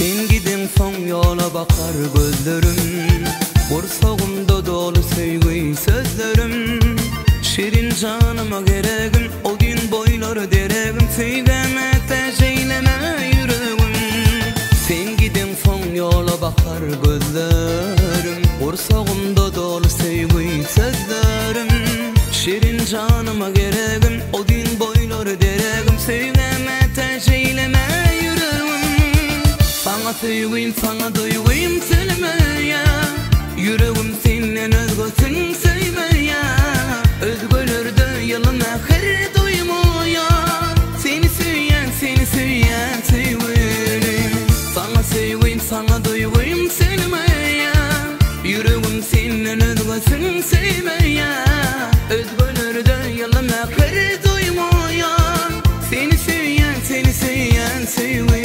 Sen gidin son yola bakar gözlerim, Kursağımda dolu sevgi sözlerim. Şirin canıma geregim, o gün boyları deregim, Sevgeme teşeyleme yüreğim. Sen gidin son yola bakar gözlerim, Kursağımda dolu sevgi sözlerim. Şirin canıma geregim, o gün boyları deregim, Sevgeme teşeyleme yüreğim. Sana sevgim, sana duygum söylemeye, yüreğim senden özgüsün sevmeye. Özgülerde yalın ahir duymuyor, seni söyleyen sevgilim. Sana sevgim, sana duygum söylemeye, yüreğim senden özgüsün sevmeye. Özgülerde yalın ahir duymuyor, seni söyleyen sevgilim.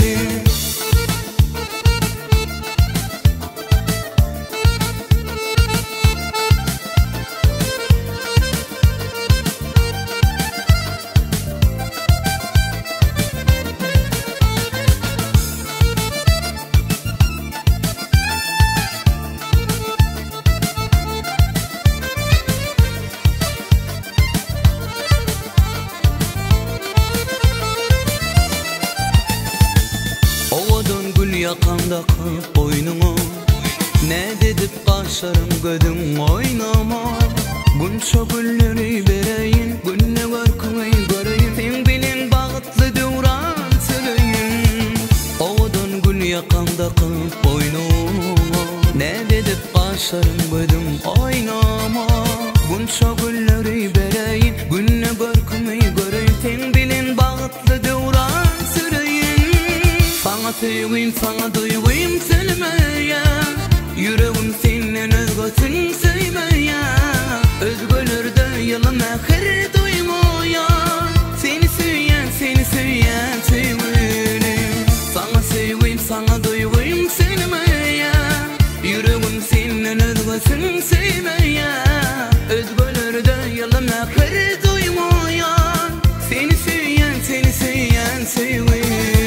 Yakanda kılıp boynumu, ne dedip kaşlarım gödüm oynama. Bunça gülleri vereyim, günne görkümü göreyim, sen bilin bağıtlı duran söyleyim. Oğudun gül yakanda kılıp boynumu, ne dedip kaşlarım gödüm oynama. Bunça gülleri vereyim, günne görkümü göreyim, sen bilin bağıtlı duran söyleyim. Sana sevgim, sana duygum söylemeye, yüreğim senden özgüsün sevmeye. Özgülerde yalın ahir duymuyor, seni söyleyen sevgilim. Sana sevgim, sana duygum söylemeye, yüreğim senden özgüsün sevmeye. Özgülerde yalın ahir duymuyor, seni söyleyen sevgilim.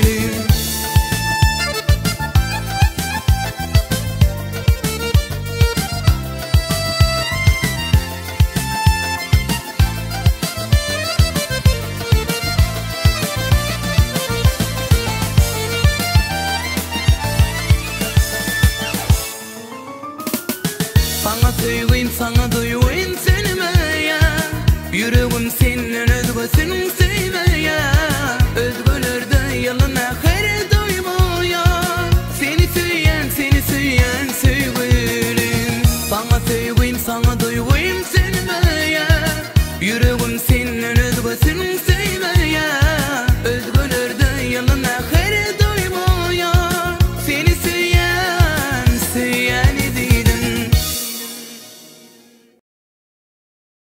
Sana sevgim, sana duygum söylemeye, yüreğim senden özgüsün